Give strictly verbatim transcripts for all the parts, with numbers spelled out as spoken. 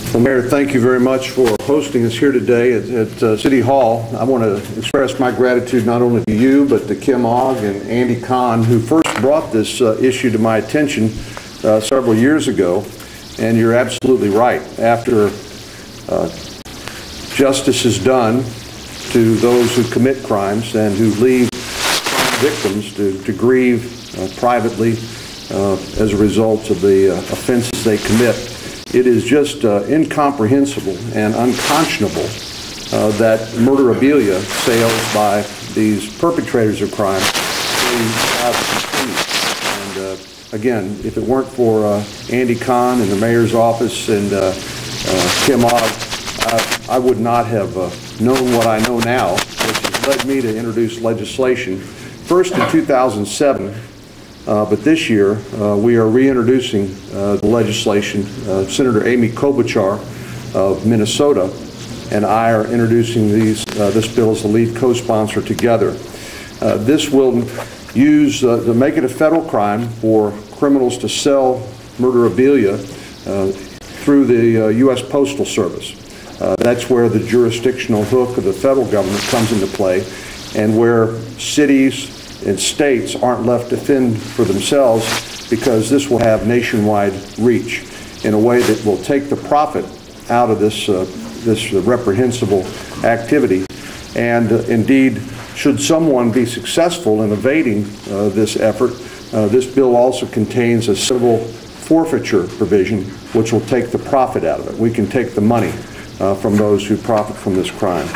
Well, Mayor, thank you very much for hosting us here today at, at uh, City Hall. I want to express my gratitude not only to you, but to Kim Ogg and Andy Kahn, who first brought this uh, issue to my attention uh, several years ago. And you're absolutely right. After uh, justice is done to those who commit crimes and who leave victims to, to grieve uh, privately uh, as a result of the uh, offenses they commit, it is just uh, incomprehensible and unconscionable uh, that murderabilia sales by these perpetrators of crime have continued. And uh, again, if it weren't for uh, Andy Kahn and the mayor's office and uh, uh, Kim Ogg, I, I would not have uh, known what I know now, which has led me to introduce legislation. First in two thousand seven, Uh, but this year, uh, we are reintroducing uh, the legislation. Uh, Senator Amy Klobuchar of Minnesota and I are introducing these, uh, this bill as the lead co-sponsor together. Uh, this will use, uh, to make it a federal crime for criminals to sell murderabilia uh, through the uh, U S Postal Service. Uh, that's where the jurisdictional hook of the federal government comes into play, and where cities and states aren't left to fend for themselves, because this will have nationwide reach in a way that will take the profit out of this, uh, this reprehensible activity. And uh, indeed, should someone be successful in evading uh, this effort, uh, this bill also contains a civil forfeiture provision which will take the profit out of it. We can take the money uh, from those who profit from this crime.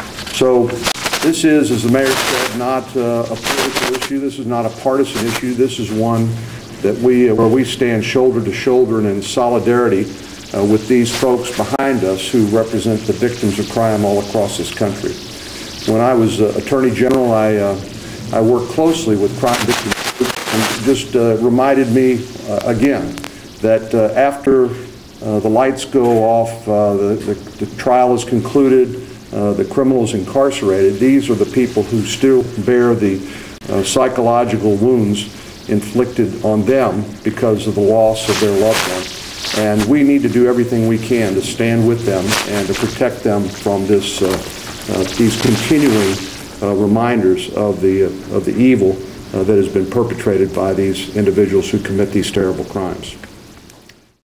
So this is, as the mayor said, not uh, a political issue. This is not a partisan issue. This is one that we, uh, where we stand shoulder to shoulder and in solidarity uh, with these folks behind us who represent the victims of crime all across this country. When I was uh, Attorney General, I, uh, I worked closely with crime victims, and it just uh, reminded me uh, again that uh, after uh, the lights go off, uh, the, the, the trial is concluded, Uh, the criminals incarcerated, these are the people who still bear the uh, psychological wounds inflicted on them because of the loss of their loved one. And we need to do everything we can to stand with them and to protect them from this, uh, uh, these continuing uh, reminders of the, uh, of the evil uh, that has been perpetrated by these individuals who commit these terrible crimes.